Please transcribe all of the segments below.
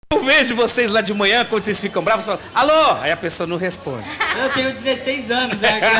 Eu vejo vocês lá de manhã, quando vocês ficam bravos, falam, alô? Aí a pessoa não responde. Eu tenho 16 anos,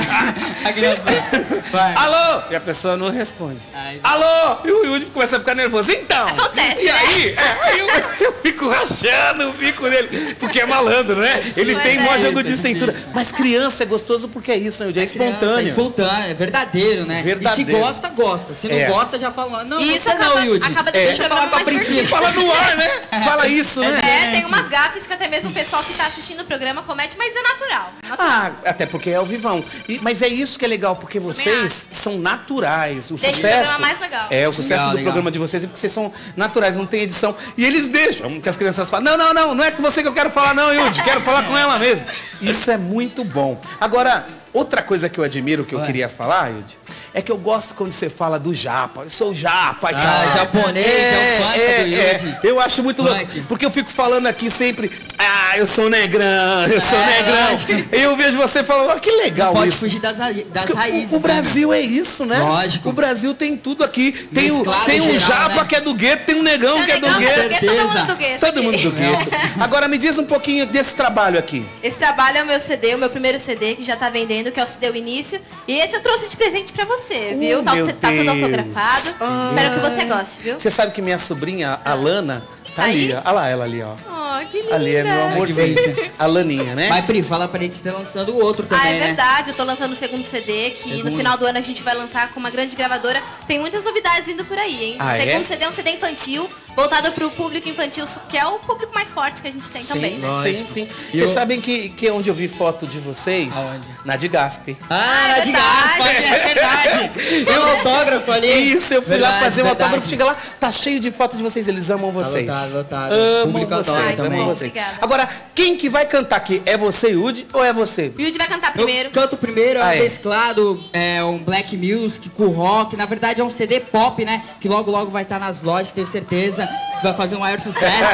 a criança vai. Alô? E a pessoa não responde. Alô? E o Yudi começa a ficar nervoso. Então. Acontece, e né? aí eu fico rachando o bico dele. Porque é malandro, né? Ele tem mó jogo de cintura. Mas criança é gostoso porque é isso, né, Yudi? É espontâneo. É espontâneo, é verdadeiro, né? Verdadeiro. E se gosta, gosta. Se não gosta, já fala. Não, E isso você acaba, não, Yudi. acaba deixando Deixa eu falar com a princesa. Fala no ar, né? Fala isso, né? Tem umas gafes que até mesmo o pessoal que tá assistindo o programa comete, mas é natural. Ah, até porque é ao vivão. Mas é isso que é legal, porque vocês são naturais. O Deixa sucesso, o programa mais legal. É, o sucesso do Legal. programa de vocês é porque vocês são naturais, não tem edição. E eles deixam que as crianças falem, não é com você que eu quero falar não, Yudi, quero falar com ela mesmo. Isso é muito bom. Agora, outra coisa que eu admiro, que eu queria falar, Yudi, é que eu gosto quando você fala do japa. Eu sou japa. Japonês, é o funk do Yudi. Eu acho muito louco, porque eu fico falando aqui sempre, eu sou negrão, eu sou negrão. E eu vejo você falando, que legal Pode isso. fugir das raízes. O Brasil é isso, né? Lógico. O Brasil tem tudo aqui. Tem um geral, japa, né? que é do gueto, tem um negão Tem que é negão do que é do gueto. gueto, todo mundo do gueto. Todo mundo do gueto. Agora me diz um pouquinho desse trabalho aqui. Esse trabalho é o meu CD, o meu primeiro CD, que já tá vendendo, que é o CD O Início. E esse eu trouxe de presente pra você, viu? Tá tudo autografado. Espero que você goste, viu? Você sabe que minha sobrinha, a Lana, tá ali. Olha lá ela ali, ó. Oh, que linda. Ali é meu amorzinho. A Laninha, né? Mas, Pri, fala pra gente estar lançando o outro também, É verdade, eu tô lançando o segundo CD, que no final do ano a gente vai lançar com uma grande gravadora. Tem muitas novidades indo por aí, hein? O segundo CD é um CD infantil, voltado pro público infantil, que é o público mais forte que a gente tem também, né? Sim. Vocês sabem que onde eu vi foto de vocês? Aonde? Na de Gaspe. na de garrafa, é verdade. Tem um autógrafo ali. Isso, eu fui lá fazer um verdade. autógrafo, chega lá, tá cheio de foto de vocês, eles amam vocês. lotado. Amam Público adora vocês, também. amam vocês. Obrigada. Agora, quem que vai cantar aqui? É você, Yudi, ou é você? O Yudi vai cantar Eu primeiro. canto primeiro, é um Ah, é. mesclado, um black music com rock. Na verdade é um CD pop, né? Que logo vai estar nas lojas, tenho certeza. Vai fazer um maior sucesso.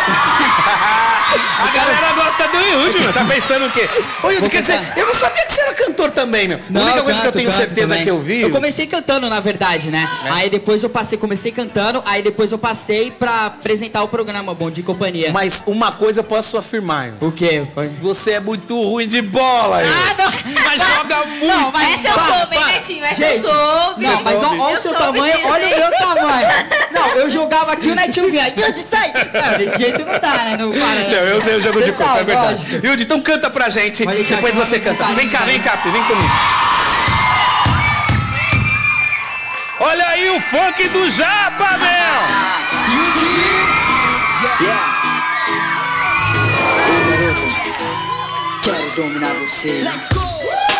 A galera gosta do Yudi, meu. Tá pensando o quê? Ô, Yudi, quer dizer, eu não sabia que você era cantor também, meu. A única coisa que eu tenho certeza também. que eu vi... Eu comecei cantando, na verdade, né? Aí depois comecei cantando, aí depois eu passei pra apresentar o programa Bom Dia e Companhia. Mas uma coisa eu posso afirmar, meu. O quê? Você é muito ruim de bola, Yudi. não! Mas joga muito. Não, mas Essa eu soube, hein, Netinho? Essa eu soube. Não, mas olha o Eu seu soube tamanho, disso, olha hein? o meu tamanho. Não, eu jogava aqui, o Netinho vinha. Yudi, sai! Não, desse jeito não dá, né? Não, Não, eu sei o jogo de corpo, é verdade. lógico. Yudi, então canta pra gente, Pode deixar depois que eu você vou canta. cantar, Vem cá, Pi, vem comigo. Olha aí o funk do Japa, meu! Quero dominar você. Let's go!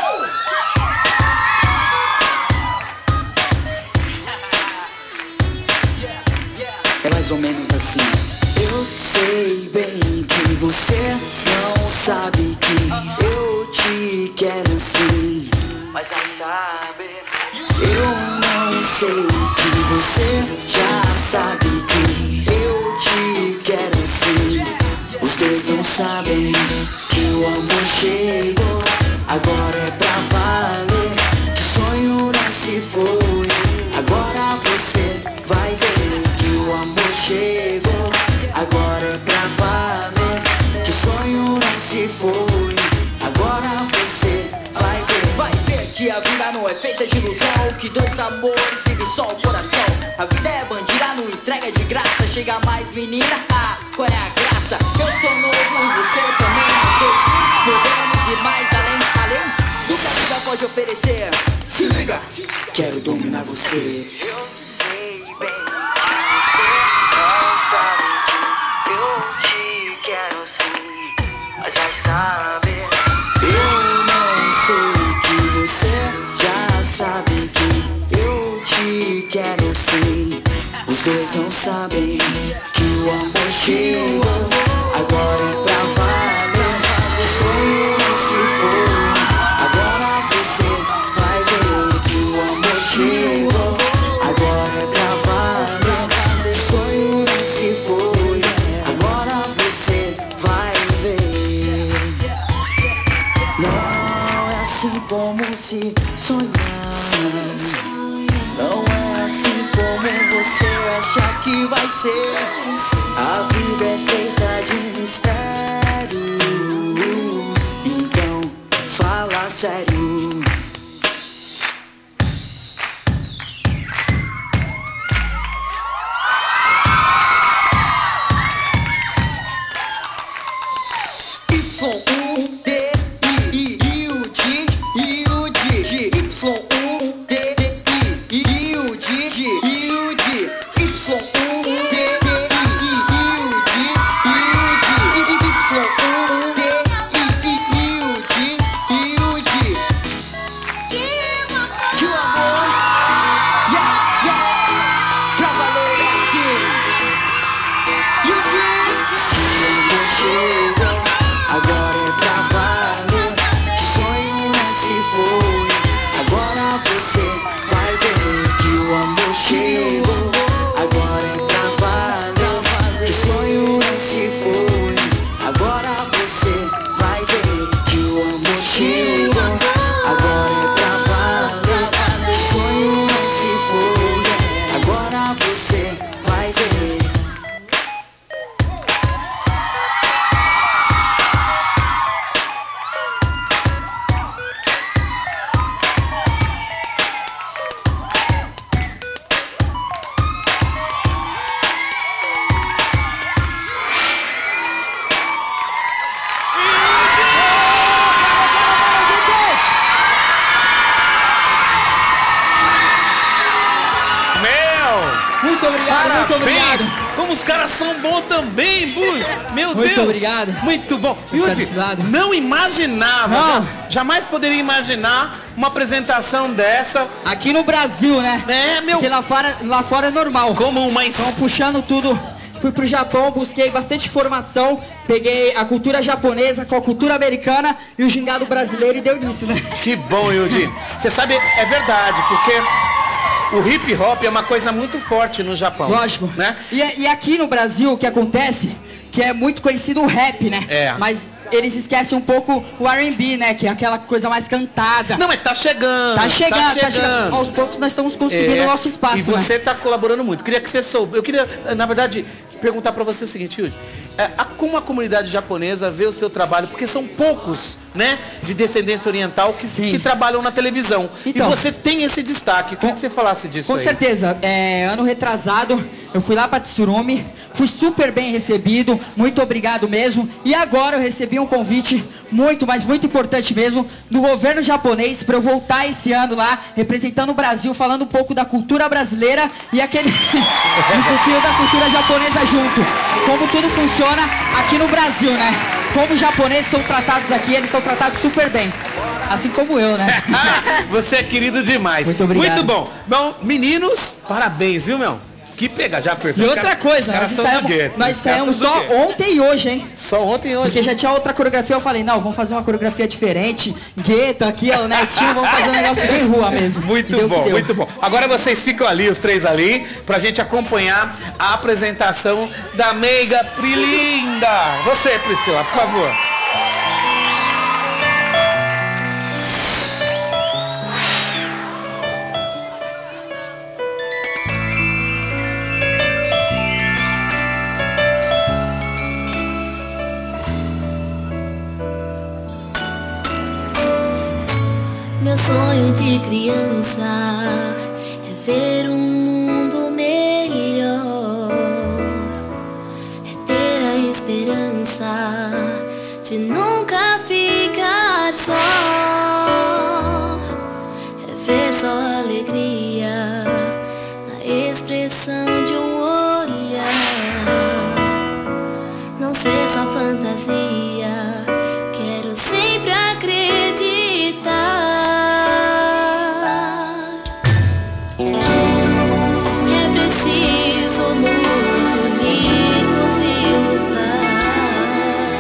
É mais ou menos assim. Eu sei bem que você não sabe que eu te quero assim. Mas já sabe. Eu não sei que você já sabe que eu te quero assim. Os dois não sabem que o amor chegou. Agora é pra valer. Que o sonho não se foi. Agora você vai ver que o amor chegou. Agora é pra valer. Que o sonho não se foi. Agora você vai ver. Vai ver que a vida não é feita de ilusão. Que dois amores vivem só o coração. A vida é bandida, não entrega de graça. Chega mais menina, qual é a graça? Eu sou novo e você também. Nós podemos ir mais além do que a vida pode oferecer. Se liga, quero dominar você. Eu sei bem, você não sabe que eu te quero sim, mas já sabe. Eu não sei que você já sabe que eu te quero sim. Os dois não sabem que o amor chegou. Agora é pra valer. O sonho não se foi. Agora você vai ver que o amor chegou. Agora é pra valer. O sonho não se foi. Agora você vai ver. Não é assim como se sonhar. Não é assim como você acha que vai ser. A vida é feita obrigado, muito obrigado. Como os caras são bons também, Bui. Meu Deus. Muito obrigado. Muito bom. Yudi, não imaginava, não. Jamais poderia imaginar uma apresentação dessa. Aqui no Brasil, né? É, meu. Porque lá fora é normal. Comum, mas... Estão puxando tudo. Fui pro Japão, busquei bastante informação, peguei a cultura japonesa com a cultura americana e o gingado brasileiro e deu nisso, né? Que bom, Yudi. Você sabe, é verdade, porque o hip hop é uma coisa muito forte no Japão. Lógico. Né? E aqui no Brasil, o que acontece, que é muito conhecido o rap, né? É. Mas eles esquecem um pouco o R&B, né? Que é aquela coisa mais cantada. Não, mas tá chegando. Tá chegando. Aos poucos nós estamos conseguindo o nosso espaço, e você tá colaborando muito. Queria que você soube. Eu queria, na verdade, perguntar para você o seguinte, Yudi. Como a comunidade japonesa vê o seu trabalho? Porque são poucos, né, de descendência oriental que trabalham na televisão. Então, e você tem esse destaque. Queria que você falasse disso. Com certeza. Ano retrasado, eu fui lá para Tsurumi, fui super bem recebido, muito obrigado mesmo. E agora eu recebi um convite muito, mas muito importante mesmo, do governo japonês para eu voltar esse ano lá, representando o Brasil, falando um pouco da cultura brasileira e aquele um pouquinho da cultura japonesa junto. Como tudo funciona aqui no Brasil, né? Como os japoneses são tratados aqui, eles são tratados super bem. Assim como eu, né? Você é querido demais. Muito obrigado. Muito bom. Bom, meninos, parabéns, viu, meu? Que pega, já percebeu? E outra coisa, nós ensaiamos só ontem e hoje, hein? Só ontem e hoje. Porque já tinha outra coreografia, eu falei, não, vamos fazer uma coreografia diferente. Gueto aqui, ó, o Netinho, vamos fazer um negócio bem rua mesmo. Muito bom, muito bom. Agora vocês ficam ali, os três ali, pra gente acompanhar a apresentação da Meiga Prilinda. Você, Priscila, por favor. Meu sonho de criança é ver um mundo melhor, é ter a esperança de nunca ficar só, é ver só alegria na expressão de um olhar, não ser só fantasia, quero sempre acreditar. Preciso nos unirmos e lutar.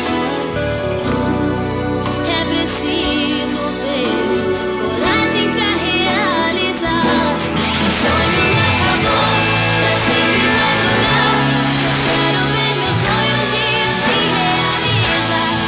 É preciso ter coragem pra realizar. O sonho não acabou, pra sempre vai durar. Eu quero ver meu sonho um dia se realizar.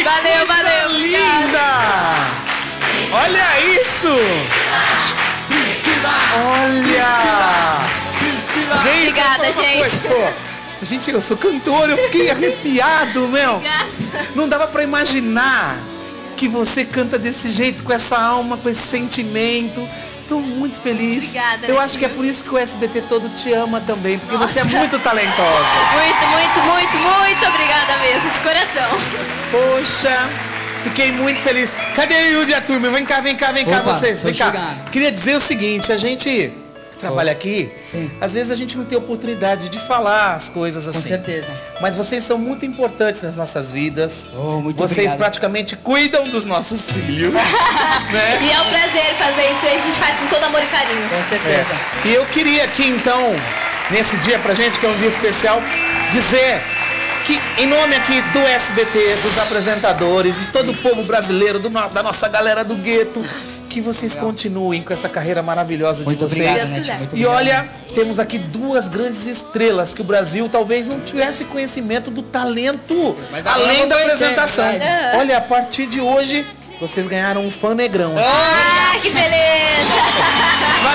Valeu, valeu. Linda! Olha isso! Olha! Gente, obrigada, gente. Gente, eu sou cantor, eu fiquei arrepiado, meu. Obrigada. Não dava pra imaginar que você canta desse jeito, com essa alma, com esse sentimento. Tô muito feliz. Obrigada, eu acho Netinho. que é por isso que o SBT todo te ama também, porque você é Nossa. muito talentosa. Muito obrigada mesmo, de coração. Poxa, fiquei muito feliz. Cadê o Yudi e a turma? Vem cá, Opa, vocês. tô Vem cá. chegando. Queria dizer o seguinte, a gente que trabalha aqui, Sim. às vezes a gente não tem oportunidade de falar as coisas assim. Com certeza. Mas vocês são muito importantes nas nossas vidas. Oh, muito vocês obrigado. praticamente cuidam dos nossos filhos. Né? E é um prazer fazer isso e a gente faz com todo amor e carinho. Com certeza. E eu queria aqui então, nesse dia pra gente, que é um dia especial, dizer que em nome aqui do SBT, dos apresentadores, de todo o povo brasileiro, da nossa galera do gueto, que vocês continuem com essa carreira maravilhosa Muito de vocês. obrigado, Netinho. Muito E obrigado. olha, temos aqui duas grandes estrelas que o Brasil talvez não tivesse conhecimento do talento, Mas agora além eu vou da conhecer, apresentação. verdade. Olha, a partir de hoje, vocês ganharam um fã negrão. Ah, que beleza!